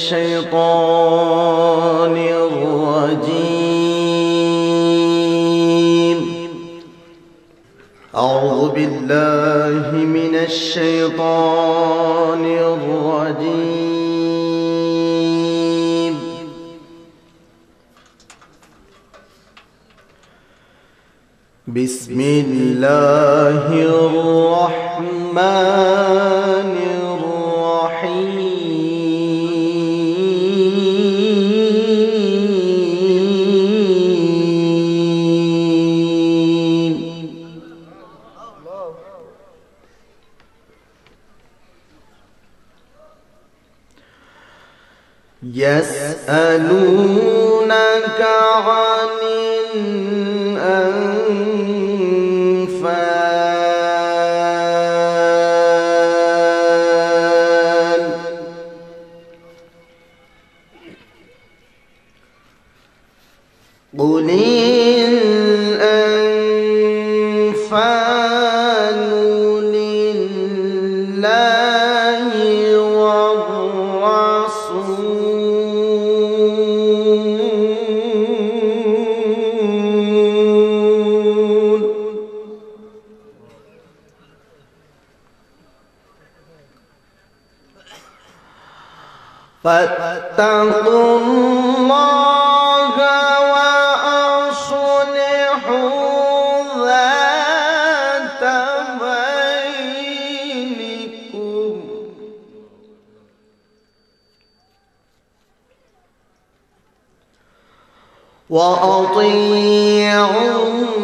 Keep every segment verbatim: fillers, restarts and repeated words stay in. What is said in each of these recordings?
الشيطان الرجيم. أعوذ بالله من الشيطان الرجيم. بسم الله الرحمن الرحيم. يسألونك عن الأنفال قل الأنفال لله والرسول فاتقوا الله وأصلحوا ذات بينكم وأطيعوا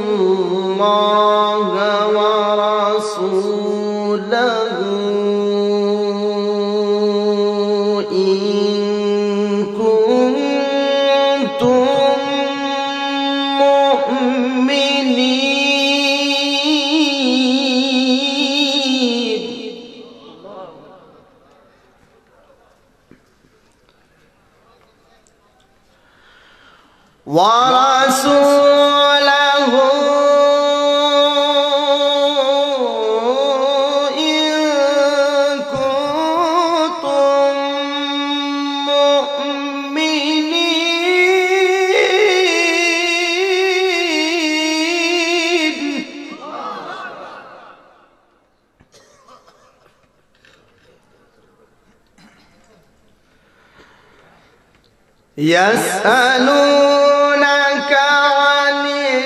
الله ورسوله إن كنتم مؤمنين. ورسوله إن كنتم مؤمنين. يسألونك عن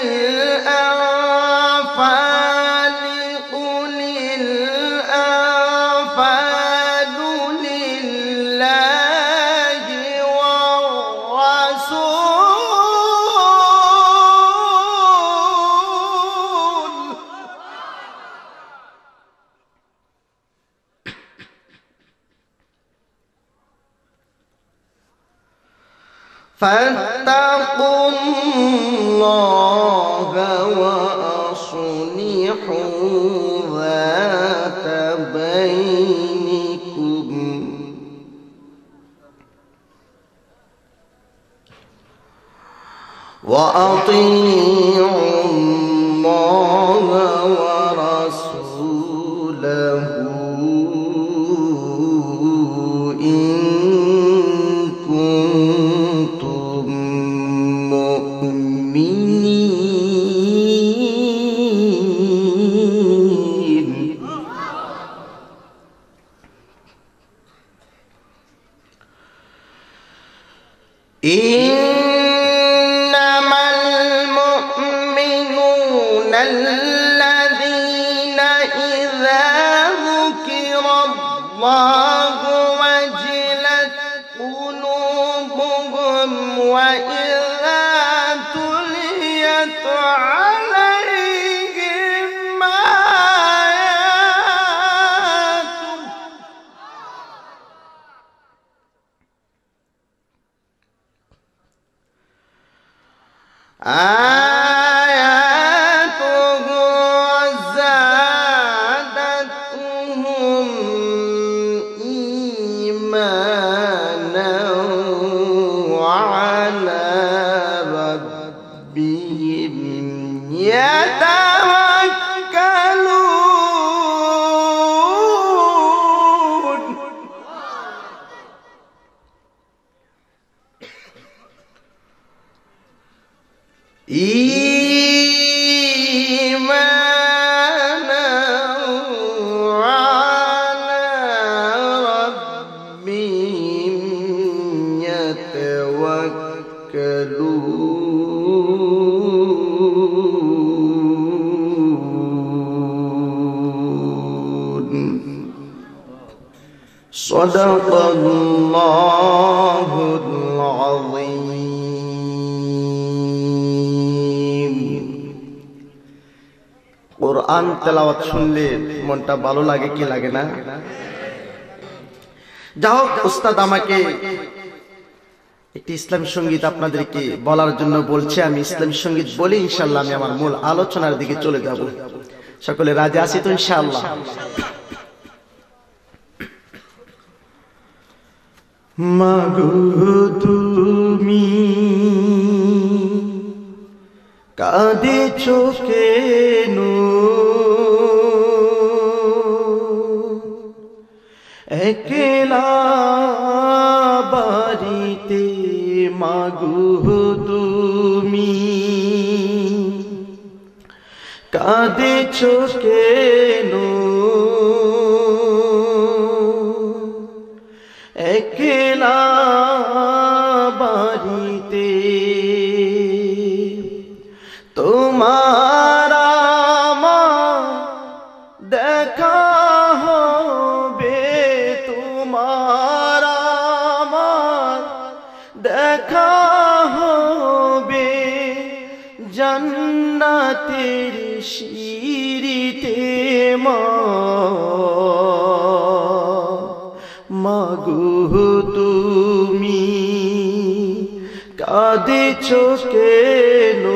الأنفال قل الأنفال لله والرسول فاتقوا الله وأصلحوا ذات بينكم وأطيعوا الله ورسوله إن كنتم مؤمنين. إنما المؤمنون الذين إذا ذكر الله وجلت قلوبهم وإذا تليت عليهم آياته آياته زادتهم إيمانا وعلى ربهم يتوكلون. সাদাকাল্লাহুল আযীম। কোরআন তেলাওয়াত শুনলে মনটা ভালো লাগে কি লাগে না? যাই হোক, উস্তাদ আমাকে একটি ইসলামী সঙ্গীত আপনাদেরকে বলার জন্য বলছে। আমি ইসলামী সঙ্গীত বলে ইনশাআল্লাহ আমি আমার মূল আলোচনার দিকে চলে যাব। সকলে রাজি আছি তো ইনশাআল্লাহ? মাগো তুমি কাঁদেছো কেন, একলা বাড়িতে মাগো তুমি কাঁদেছো কেন, একলা বাড়িতে তোমার আমার দেখা হবে, তোমার আমার দেখা হবে জান্নাতের শিরিতে মা। মাগো তুমি কাঁদেছো কেন,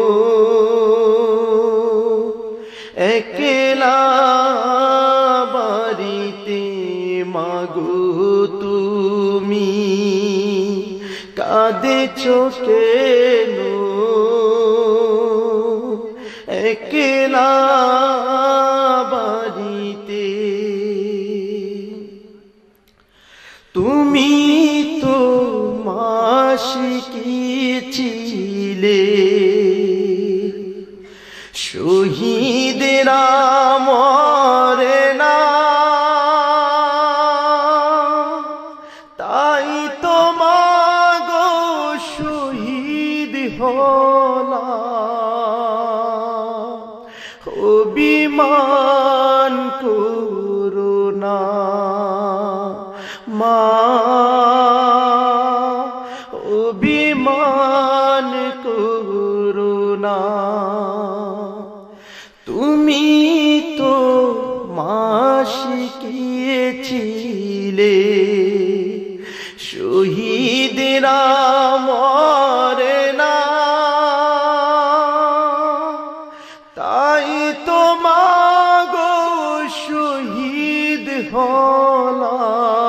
একলা বাড়িতে মাগো তুমি কাঁদেছো কেন, একলা বাড়িতে। তুমি তো মাশিকি ছিলে, শহীদেরা মরে না, তাই তো মাগো শহীদ হলা। অভিমান করো না মা, অভিমান করো না। তুমি তো মা শিখিয়েছিলে, শহীদেরা মরে না, তাই তো মাগো শহীদ হলা।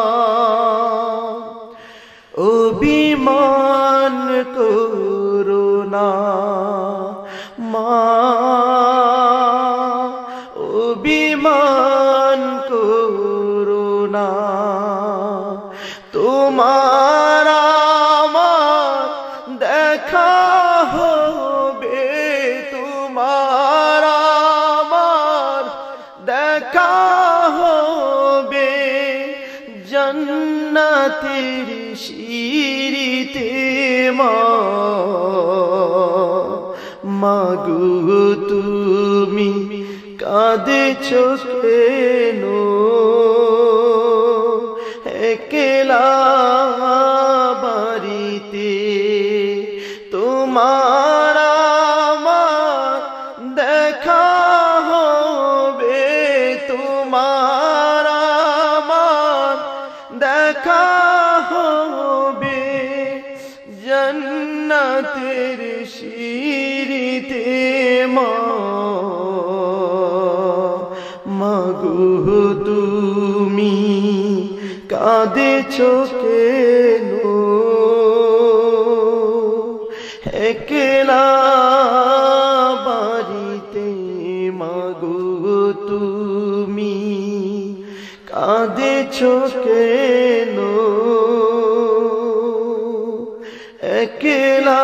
অভিমান করো না মা, অভিমান করো না। তোমার আমার দেখা হবে, তোমার আমার দেখা হবে জান্নাতের শিরিতে মা। মাগো তুমি কাঁদেছো কেন, একলা বাড়িতে তোমার আমার দেখা হবে, তোমার আমার দেখা হবে জান্নাতের শিরিতে মা। মাগো তুমি কাঁদেছো কেন, একলা বাড়িতে মাগো তুমি কাঁদেছো কেন, একলা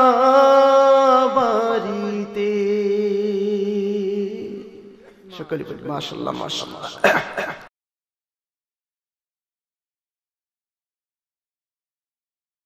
বাড়িতে। সকলে বলি মাশাআল্লাহ মাশাআল্লাহ।